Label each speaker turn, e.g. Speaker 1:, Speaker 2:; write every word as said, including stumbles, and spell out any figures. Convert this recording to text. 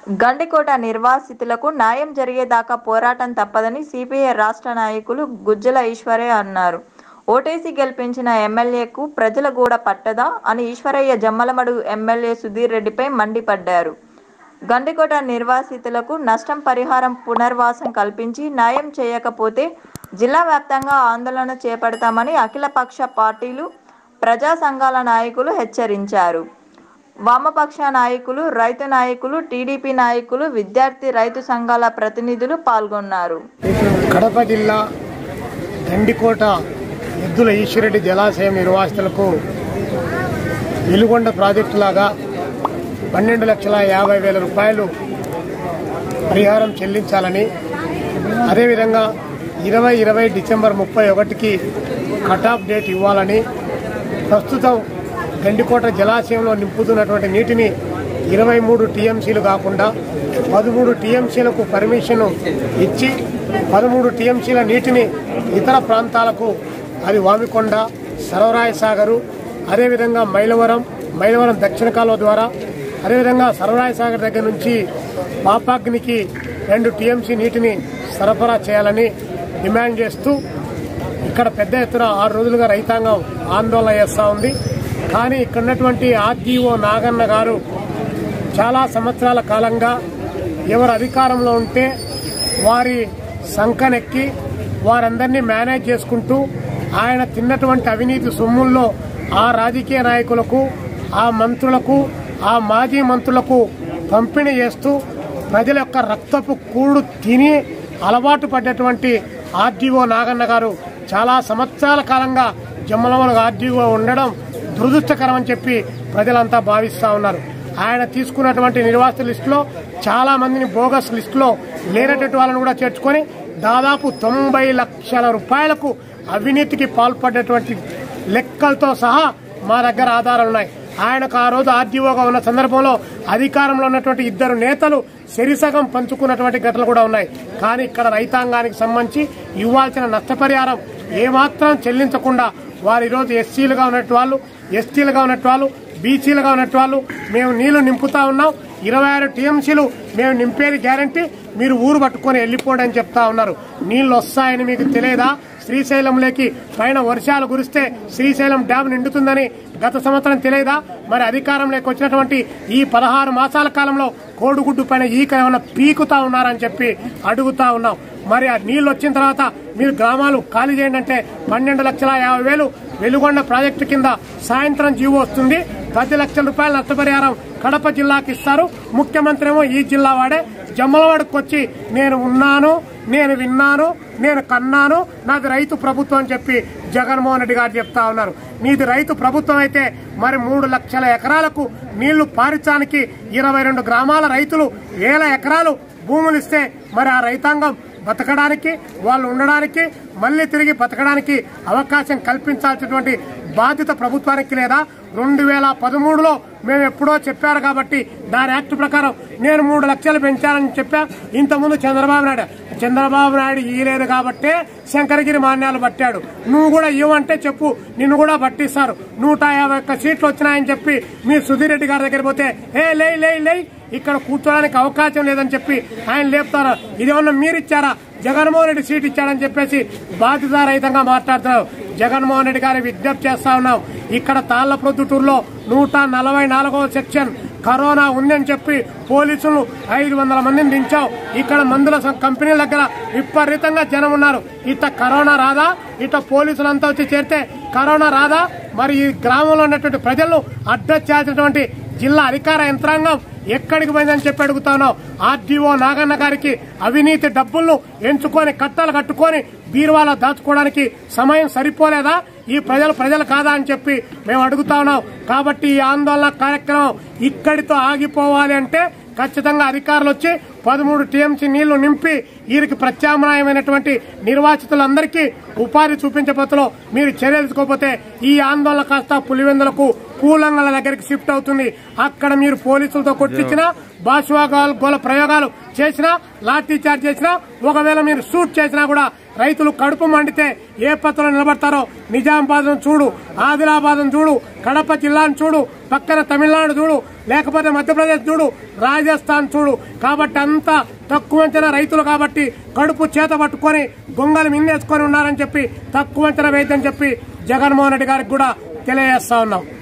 Speaker 1: గండికోట నిర్వాసితులకు న్యాయం జరిగేదాకా పోరాటం తప్పదని సిపిఐ రాష్ట్ర నాయకులు గుజ్జల ఈశ్వరయ్య అన్నారు. ఓటేసి గెలిపించిన ఎమ్మెల్యేకు ప్రజల గూడ పట్టదా అని ఈశ్వరయ్య జమ్మలమడుగు ఎమ్మెల్యే సుధీర్ రెడ్డిపై మండిపడ్డారు. గండికోట నిర్వాసితులకు నష్టం పరిహారం పునర్వాసం కల్పించి న్యాయం చేయకపోతే జిల్లా వ్యాప్తంగా ఆందోళన చేపడతామని అఖిలపక్ష పార్టీలు, ప్రజా సంఘాల నాయకులు హెచ్చరించారు. వామపక్ష నాయకులు, రైతు నాయకులు, టీడీపీ నాయకులు, విద్యార్థి రైతు సంఘాల ప్రతినిధులు పాల్గొన్నారు.
Speaker 2: కడప జిల్లా గండికోట ఎద్దుల ఈశ్వరెడ్డి జలాశయం నిర్వాసితులకు వెలుగొండ ప్రాజెక్టు లాగా పన్నెండు లక్షల యాభై వేల రూపాయలు పరిహారం చెల్లించాలని, అదేవిధంగా ఇరవై ఇరవై డిసెంబర్ ముప్పై ఒకటికి కట్ ఆఫ్ డేట్ ఇవ్వాలని, ప్రస్తుతం గండికోట జలాశయంలో నింపుతున్నటువంటి నీటిని ఇరవై మూడు టీఎంసీలు కాకుండా పదమూడు టీఎంసీలకు పర్మిషన్ ఇచ్చి పదమూడు టీఎంసీల నీటిని ఇతర ప్రాంతాలకు, అది వామికొండ, సర్వరాయ సాగరు, అదేవిధంగా మైలవరం మైలవరం దక్షిణ కాలువ ద్వారా, అదేవిధంగా సర్వరాయ సాగర్ దగ్గర నుంచి పాపాగ్నికి రెండు టీఎంసీ నీటిని సరఫరా చేయాలని డిమాండ్ చేస్తూ ఇక్కడ పెద్ద ఎత్తున ఆరు రోజులుగా రైతాంగం ఆందోళన చేస్తూ ఉంది. కానీ ఇక్కడ ఉన్నటువంటి ఆర్డీఓ నాగన్న గారు చాలా సంవత్సరాల కాలంగా ఎవరు అధికారంలో ఉంటే వారి సంకనెక్కి వారందరినీ మేనేజ్ చేసుకుంటూ ఆయన తిన్నటువంటి అవినీతి సొమ్ముల్లో ఆ రాజకీయ నాయకులకు, ఆ మంత్రులకు, ఆ మాజీ మంత్రులకు పంపిణీ చేస్తూ ప్రజల యొక్క రక్తపు కూడు తిని అలవాటు పడ్డటువంటి ఆర్డీఓ నాగన్న గారు చాలా సంవత్సరాల కాలంగా జమ్మలమడుగు ఆర్డీఓ ఉండడం దురదృష్టకరం అని చెప్పి ప్రజలంతా భావిస్తూ ఉన్నారు. ఆయన తీసుకున్నటువంటి నిర్వాసిత లిస్టులో చాలా మందిని బోగస్ లిస్టులో లేనటువంటి వాళ్ళని కూడా చేర్చుకొని దాదాపు తొంభై లక్షల రూపాయలకు అవినీతికి పాల్పడ్డటువంటి లెక్కలతో సహా మా దగ్గర ఆధారాలు ఉన్నాయి. ఆయనకు ఆ రోజు ఆర్డీఓగా ఉన్న సందర్భంలో అధికారంలో ఉన్నటువంటి ఇద్దరు నేతలు సెరిసగం పంచుకున్నటువంటి ఘటనలు కూడా ఉన్నాయి. కానీ ఇక్కడ రైతాంగానికి సంబంధించి ఇవ్వాల్సిన నష్టపరిహారం ఏమాత్రం చెల్లించకుండా వారు ఈరోజు ఎస్సీలుగా ఉన్నట్టు వాళ్ళు, ఎస్టీలుగా ఉన్నట్టు వాళ్ళు, బీసీలుగా ఉన్నట్టు వాళ్ళు మేము నీళ్లు నింపుతా ఉన్నాం, ఇరవై ఆరు టీఎంసీలు మేము నింపేది గ్యారంటీ, మీరు ఊరు పట్టుకొని వెళ్ళిపోండి అని చెప్తా ఉన్నారు. నీళ్లు వస్తాయని మీకు తెలియదా? శ్రీశైలంలోకి పైన వర్షాలు కురిస్తే శ్రీశైలం డ్యామ్ నిండుతుందని గత సంవత్సరం తెలియదా? మరి అధికారంలోకి వచ్చినటువంటి ఈ పదహారు మాసాల కాలంలో కోడిగుడ్డు పైన ఈక ఏమైనా పీకుతా ఉన్నారని చెప్పి అడుగుతా ఉన్నాం. మరి ఆ నీళ్లు వచ్చిన తర్వాత మీరు గ్రామాలు ఖాళీ చేయండి అంటే పన్నెండు లక్షల యాభై వేలు వెలుగొండ ప్రాజెక్టు కింద సాయంత్రం జీవో వస్తుంది. పది లక్షల రూపాయల నష్టపరిహారం కడప జిల్లాకి ఇస్తారు. ముఖ్యమంత్రి ఏమో ఈ జిల్లా వాడే జమ్మలవాడకు వచ్చి నేను ఉన్నాను, నేను విన్నాను, నేను కన్నాను, నాది రైతు ప్రభుత్వం అని చెప్పి జగన్మోహన్ రెడ్డి గారు చెప్తా ఉన్నారు. నీది రైతు ప్రభుత్వం అయితే మరి మూడు లక్షల ఎకరాలకు నీళ్లు పారించడానికి ఇరవై రెండు గ్రామాల రైతులు వేల ఎకరాలు భూములు ఇస్తే మరి ఆ రైతాంగం బతకడానికి, వాళ్ళు ఉండడానికి, మళ్లీ తిరిగి బతకడానికి అవకాశం కల్పించాల్సినటువంటి బాధ్యత ప్రభుత్వానికి లేదా? రెండు వేల పదమూడులో మేము ఎప్పుడో చెప్పారు కాబట్టి దాని యాక్ట్ ప్రకారం నేను మూడు లక్షలు పెంచానని చెప్పా. ఇంతకుముందు చంద్రబాబు నాయుడు చంద్రబాబు నాయుడు ఇయ్యలేదు కాబట్టే శంకరగిరి మాన్యాలు పట్టాడు. నువ్వు కూడా ఇవ్వంటే చెప్పు, నిన్ను కూడా పట్టిస్తారు. నూట యాభై ఒక్క సీట్లు వచ్చినాయని చెప్పి మీ సుధీర్ రెడ్డి గారి దగ్గర పోతే ఏ లే లే లే ఇక్కడ కూర్చోడానికి అవకాశం లేదని చెప్పి ఆయన లేపుతారు. ఇదేమన్నా మీరిచ్చారా? జగన్మోహన్ రెడ్డి సీట్ ఇచ్చాడని చెప్పేసి బాధ్యతారహితంగా మాట్లాడుతున్నారు. జగన్మోహన్ రెడ్డి గారి విజ్ఞప్తి చేస్తా ఉన్నాం. ఇక్కడ తాళ్ల ప్రొద్దుటూరులో నూట నలభై నాలుగవ సెక్షన్ కరోనా ఉందని చెప్పి పోలీసులు ఐదు వందల మందిని దించాం. ఇక్కడ మందుల కంపెనీల దగ్గర విపరీతంగా జనం ఉన్నారు. ఇట కరోనా రాదా? ఇట పోలీసులంతా వచ్చి చేరితే కరోనా రాదా? మరి ఈ గ్రామంలో ఉన్నటువంటి ప్రజలను అడ్డొచ్చాల్సినటువంటి జిల్లా అధికార యంత్రాంగం ఎక్కడికి పోయిందని చెప్పి అడుగుతాను. ఆర్డీఓ నాగన్న గారికి అవినీతి డబ్బులను ఎంచుకొని కట్టలు కట్టుకొని బీరువాలో దాచుకోవడానికి సమయం సరిపోలేదా? ఈ ప్రజలు ప్రజలు కాదా అని చెప్పి మేము అడుగుతా ఉన్నాం. కాబట్టి ఈ ఆందోళన కార్యక్రమం ఇక్కడితో ఆగిపోవాలి అంటే ఖచ్చితంగా అధికారులు వచ్చి పదమూడు టీఎంసీ నీళ్లు నింపి వీరికి ప్రత్యామ్నాయమైనటువంటి నిర్వాసితులందరికీ ఉపాధి చూపించబోతులో మీరు చర్య తీసుకోకపోతే ఈ ఆందోళన కాస్త పులివెందులకు పూలంగల దగ్గరికి షిఫ్ట్ అవుతుంది. అక్కడ మీరు పోలీసులతో కొట్టించినా భాషవాగాలు గోల ప్రయోగాలు చేసినా లాఠీ చార్జ్ చేసినా ఒకవేళ మీరు షూట్ చేసినా కూడా రైతులు కడుపు మండితే ఏ పత్రంలో నిలబడతారో నిజామాబాద్ చూడు, ఆదిలాబాద్ చూడు, కడప జిల్లాను చూడు, పక్కన తమిళనాడు చూడు, లేకపోతే మధ్యప్రదేశ్ చూడు, రాజస్థాన్ చూడు. కాబట్టి అంత తక్కువ అంచనా రైతులు కాబట్టి కడుపు చేత పట్టుకొని గొంగలు మిన్నేసుకొని ఉన్నారని చెప్పి తక్కువ అంచనా వేయద్దని చెప్పి జగన్మోహన్ రెడ్డి గారికి కూడా తెలియజేస్తా ఉన్నాం.